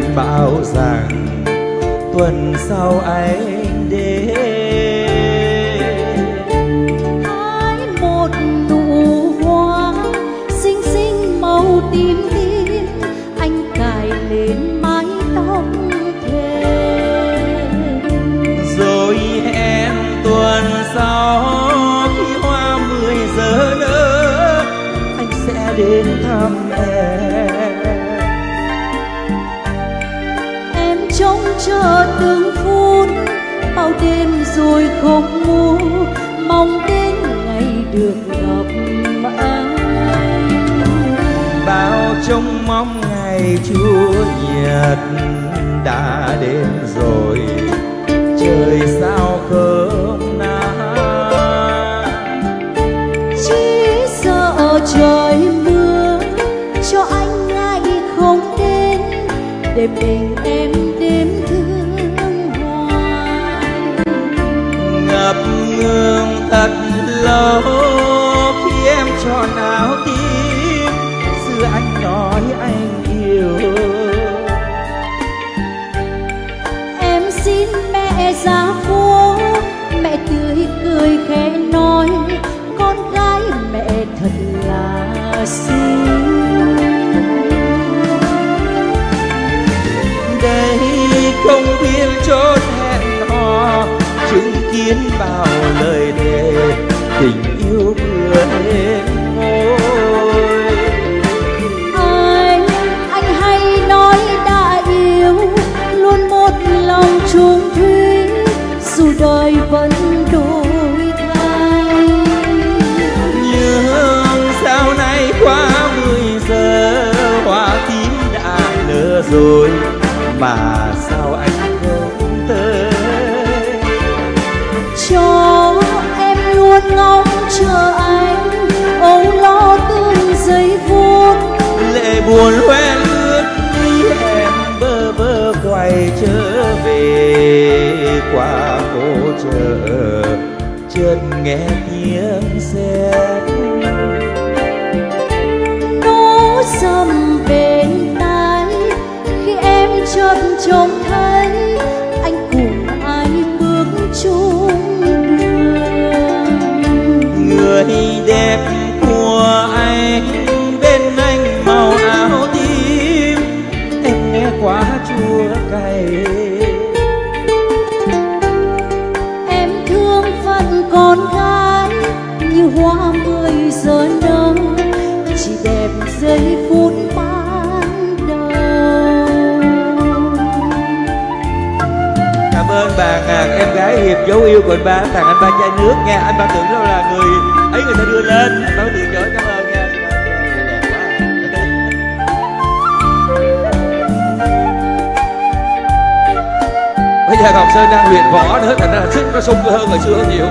bảo rằng tuần sau anh đến. hái một nụ hoa xinh xinh màu tím tím, anh cài lên mái tóc thềm. Rồi hẹn tuần sau khi hoa 10 giờ nở, anh sẽ đến thăm em. Em trông chờ từng phút, bao đêm rồi không ngủ, mong đến ngày được gặp anh. Bao trông mong ngày Chủ nhật đã đến rồi, trời sao không nắng. Chỉ sợ trời mưa cho anh ngại không đến, để mình em đêm thương hoài. Ngập ngừng thật lâu khi em chọn áo tím, xưa anh nói anh yêu. Em xin mẹ ra phố, mẹ tươi cười khẽ nói, con gái mẹ thật là xinh. Đây công viên chốn hẹn hò, chứng kiến bao lời thề tình yêu vừa lên ngôi. Anh hay nói đã yêu, luôn một lòng chung thủy, dù đời vẫn đổi thay. Nhưng sao nay quá 10 giờ, hoa tím đã nở rồi, mà sao anh không tới. Cho em luôn ngóng chờ anh, âu lo từng giây phút. Lệ buồn hoen ướt mi em bơ vơ quay trở về qua phố chợ, chợt nghe tiếng sét Nó dầm bên tai khi em chợt trông thấy anh cùng ai bước chung đường. người đẹp của anh bên anh màu áo tím, em nghe quá chua cay. Em thương phận con gái như hoa 10 giờ nở, chỉ đẹp giây phút ban đầu. Cảm ơn bạn em gái Hiệp dấu yêu của anh ba, tặng anh ba chai nước nha. Anh ba tưởng đâu là người ấy người ta đưa lên, anh ba từ chối. Cảm ơn nha. Đẹp quá. Bây giờ Ngọc Sơn đang luyện võ nữa, thành ra là sức nó sung hơn hồi xưa nhiều.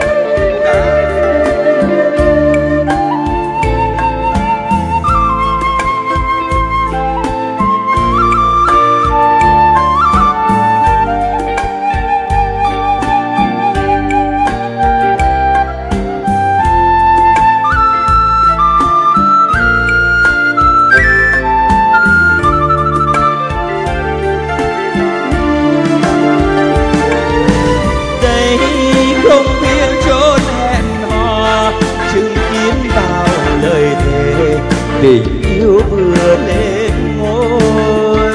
Tình yêu vừa lên ngôi.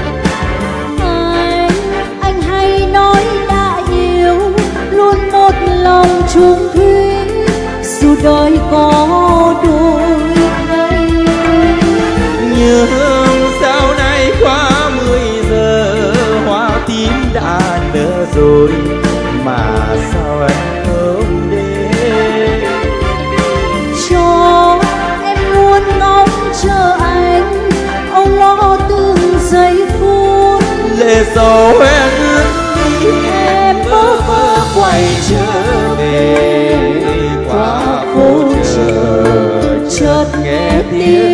Anh hay nói đã yêu, luôn một lòng chung thủy, dù đời có đổi thay. Nhưng sao nay quá 10 giờ, hoa tím đã nở rồi, mà sao anh không đến. Cho em luôn ngóng chờ anh, âu lo từng giây phút. Lệ dầu hoen ướt mi Em bơ vơ quay trở về qua phố chợ, chợt nghe tiếng